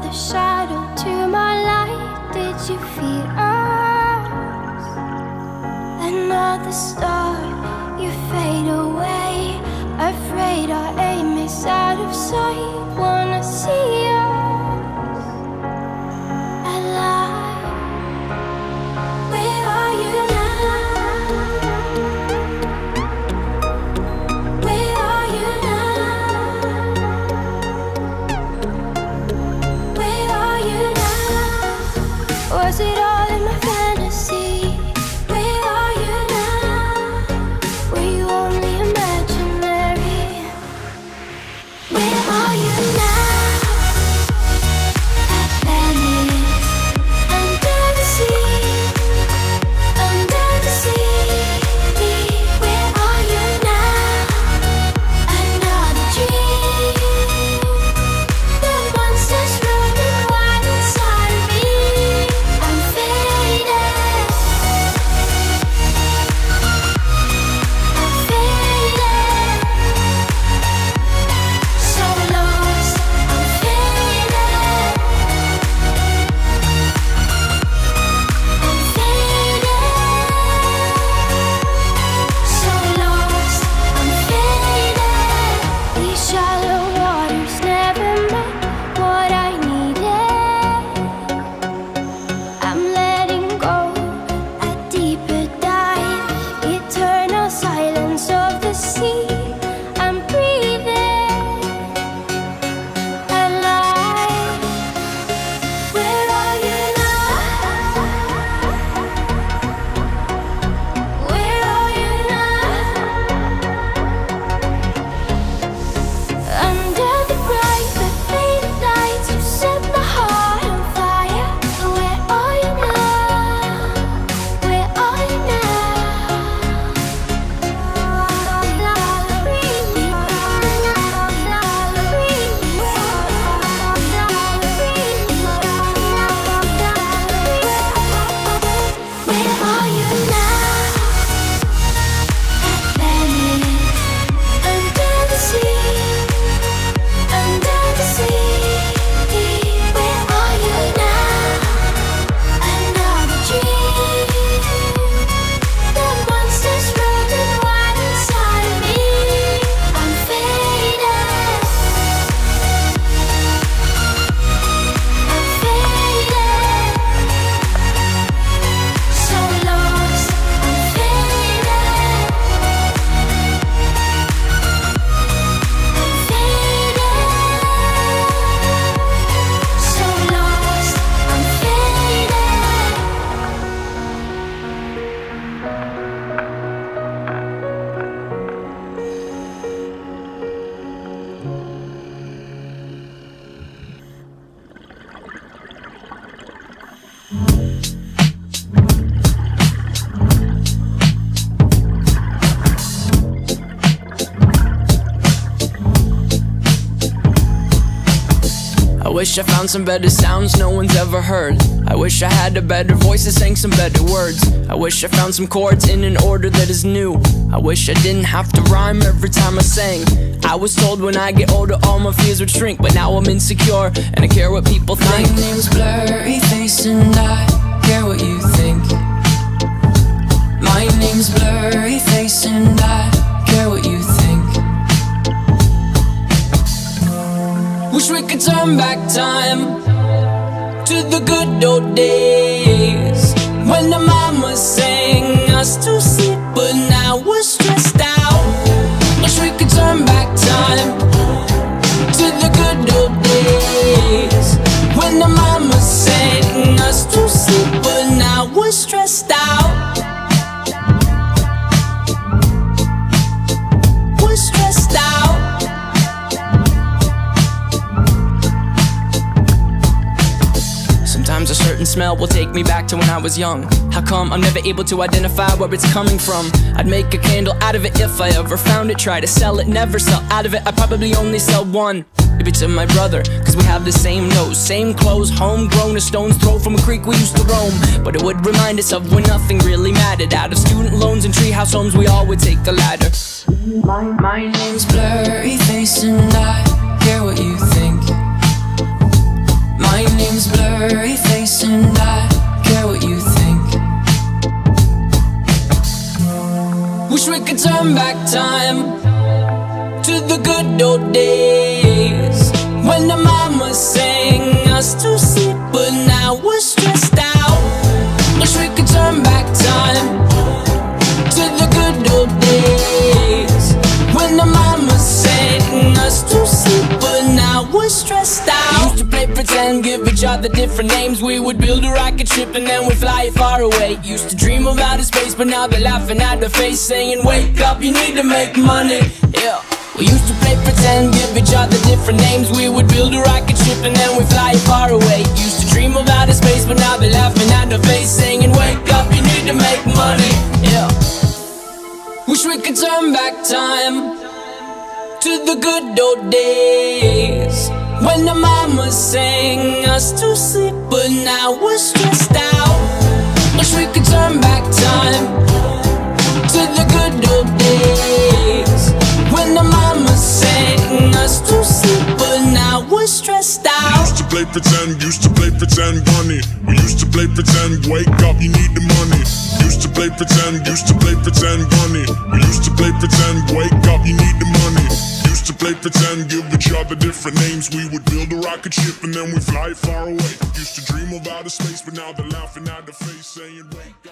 another shadow to my light. Did you feel us? Another star, you fade away. Afraid our aim is out of sight. Wanna see us alive. Where are you now? Where are you now? Where are you now? Was it all in my fantasy? Where are you now? Were you only imaginary? Where are you now? Venice, under the sea, under the sea. Where are you now? Another dream. The monsters running wild inside of me. I'm faded. I'm faded. So lost. I'm faded. I'm faded. So lost. I'm faded. These shallow waters never met what I needed. I'm letting go a deeper dive. Eternal silence of the sea. I'm breathing alive. Where are you now? Where are you now? Under the bright but faded lights, you set my heart on fire. Where are you now? Where are you Where are you now? Venice, under the sea, under the sea. Where are you now? Another dream. The monsters running wild inside of me. I'm faded. I'm faded. So lost. I'm faded. I'm faded. So lost. I'm I wish I found some better sounds no one's ever heard. I wish I had a better voice that sang some better words. I wish I found some chords in an order that is new. I wish I didn't have to rhyme every time I sang. I was told when I get older all my fears would shrink, but now I'm insecure and I care what people think. My name's Blurry Face and I care what you think. My name's Blurry Face and I care what you think. Wish we could turn back time to the good old days when the mama sang us to sleep, but now we're stressed out. Wish we could turn back time to the good old days when the mama sang us to sleep, but now we're stressed out. We're stressed out. Sometimes a certain smell will take me back to when I was young. How come I'm never able to identify where it's coming from? I'd make a candle out of it if I ever found it. Try to sell it, never sell out of it. I'd probably only sell one. Maybe to my brother, cause we have the same nose, same clothes, homegrown, a stone's throw from a creek we used to roam. But it would remind us of when nothing really mattered. Out of student loans and treehouse homes, we all would take the ladder. My name's Blurry Face and I care what you think. My name's Blurry Face and I care what you think. Wish we could turn back time to the good old days when the mama sang us to sleep, but now we're stressed out. Wish we could turn back time to the good old days when the mama sang us to sleep, but now we're stressed out. We used to play pretend, give each other different names. We would build a rocket ship and then we'd fly it far away. Used to dream of outer space, but now they're laughing at the face, saying wake up, you need to make money. Yeah. We used to play pretend, give each other different names. We would build a rocket ship and then we'd fly it far away. Used to dream of outer space, but now they're laughing at the face, saying wake up, you need to make money. Yeah. Wish we could turn back time to the good old days when the mama sang us to sleep, but now we're stressed out. Wish we could turn back time to the good old days when the mama sang us to sleep, but now we're stressed out. Used to play pretend bunny. We used to play pretend, wake up, you need the money. Used to play pretend bunny. We used to play pretend, wake up, you need the money. Used to play pretend, give each other different names. We would build a rocket ship and then we'd fly far away. Used to dream of outer space, but now they're laughing at the face, saying wake up.